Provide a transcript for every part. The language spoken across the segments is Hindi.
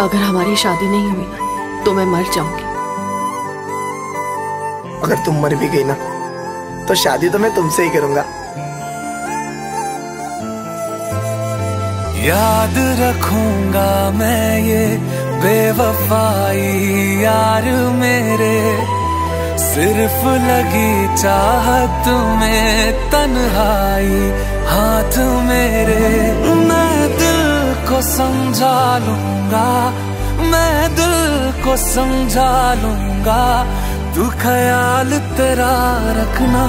अगर हमारी शादी नहीं हुई ना तो मैं मर जाऊंगी। अगर तुम मर भी गई ना तो शादी तो मैं तुमसे ही करूंगा। याद रखूंगा मैं ये बेवफाई यार मेरे, सिर्फ लगी चाहत में तन्हाई हाथ मेरे। मैं दिल को समझा लूंगा, मैं दिल को समझा लूंगा, तू ख्याल तेरा रखना।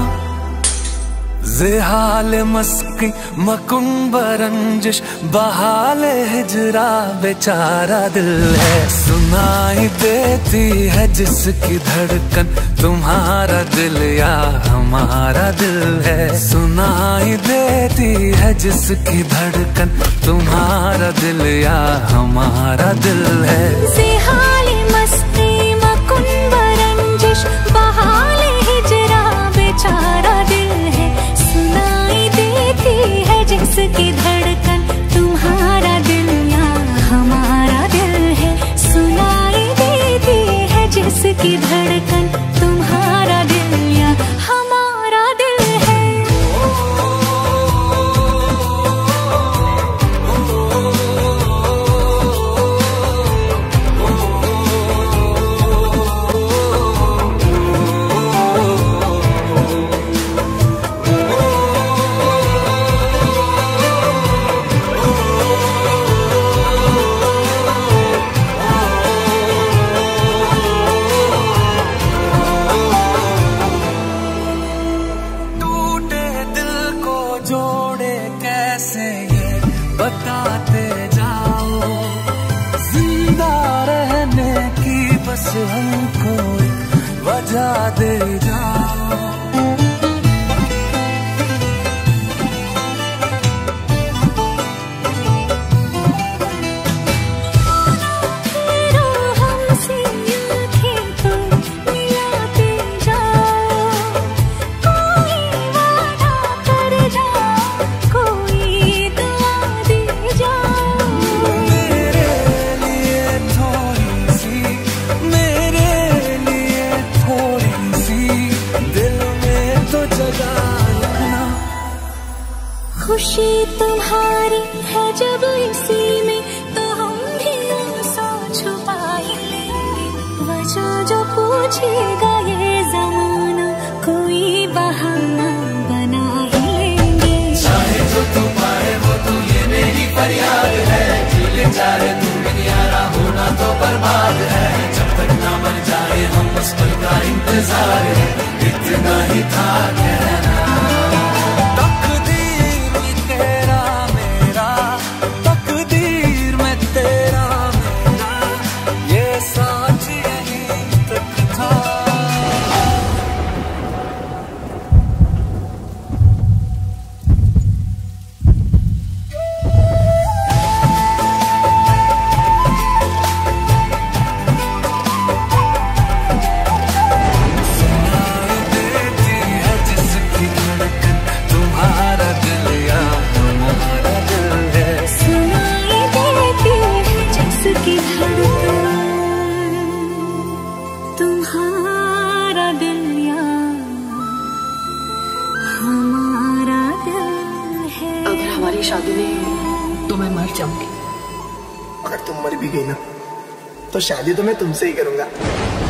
ज़ेहाल मस्की मकुंब रंजिश बहाल हिजरा बेचारा दिल है। सुनाई देती है जिसकी धड़कन तुम्हारा दिल या हमारा दिल है। सुनाई देती है जिसकी धड़कन तुम्हारा दिल या हमारा दिल है। ज़ेहाल मस्ती मकुंब रंजिश बहाल हिजरा बेचारा दिल है। सुनाई देती है जिसकी धड़कन तुम्हारा दिल या हमारा दिल है। सुनाई देती है जिसकी धड़कन तुम्हारा दिल या हमारा दिल है। जोड़े कैसे ये बताते जाओ, जिंदा रहने की बस हमको वजह दे जाओ। खुशी तुम्हारी है जब इसी में तो हम भी सो छुपा ही लेंगे। वजह जो पूछेगा ये जमाना कोई बहाना बना ही लेंगे। चाहे जो तू पाए वो तू ये मेरी फरियाद है। जीले चाहे तू मेरी यारा होना तो बर्बाद है। जब तक ना मर जाए हम उस पल का इंतजार है। इतना ही था कहना। तुम्हारा दिल या हमारा दिल है। अगर हमारी शादी नहीं हुई तो मैं मर जाऊंगी। अगर तुम मर भी गई ना तो शादी तो मैं तुमसे ही करूंगा।